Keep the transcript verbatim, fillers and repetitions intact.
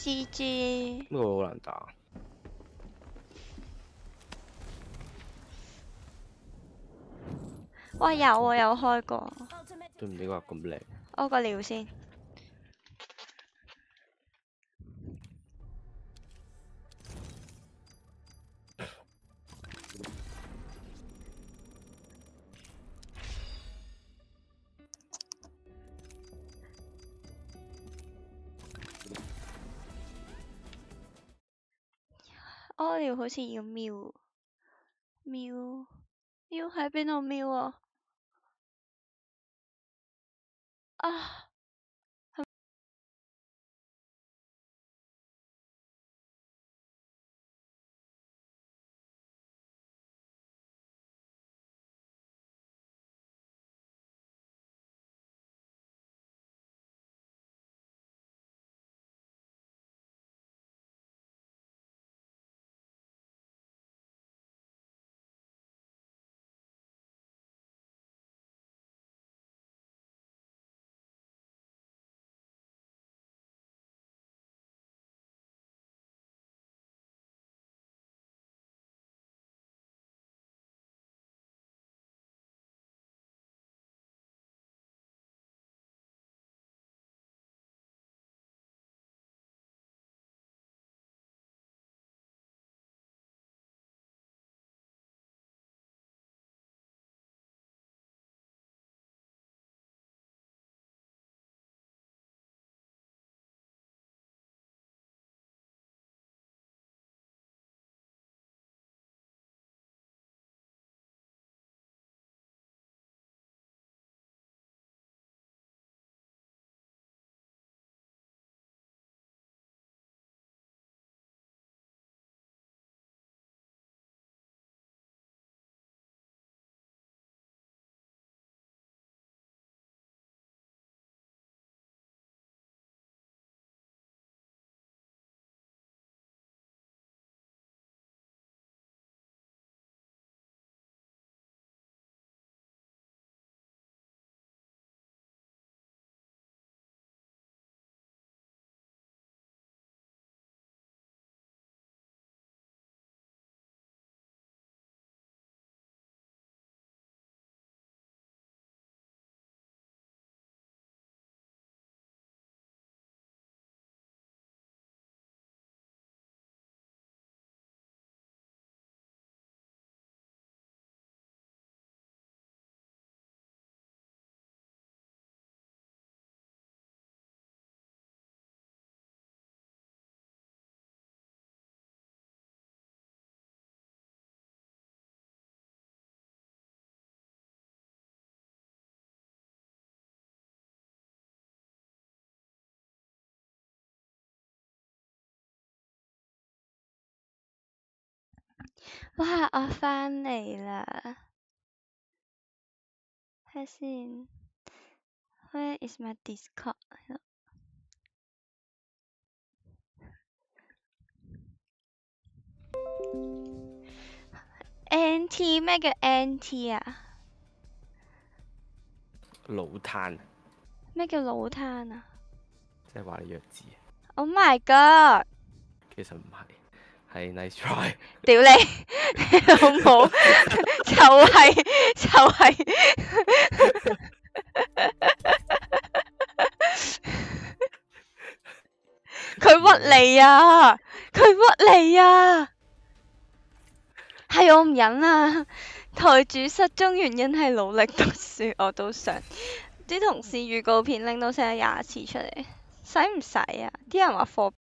G G。 呢個好難打。 哇有啊，有開過。 都唔知個咁靚。 屙個尿先。屙尿好似要瞄，瞄，瞄喺邊度瞄啊？啊！哇！我返嚟啦，睇下先。Where is my Discord？ N T 咩叫 N T 啊？ 腦攤。 咩叫腦攤啊？ 即係話你弱智。 Oh my god！ 其實唔係，係 nice try。 屌你，好唔好？就係就係。佢屈你啊！佢屈你啊！係我唔忍啊！台主失蹤原因係努力讀書，我都想。啲同事預告片拎到寫廿次出嚟，使唔使啊？啲人話貨。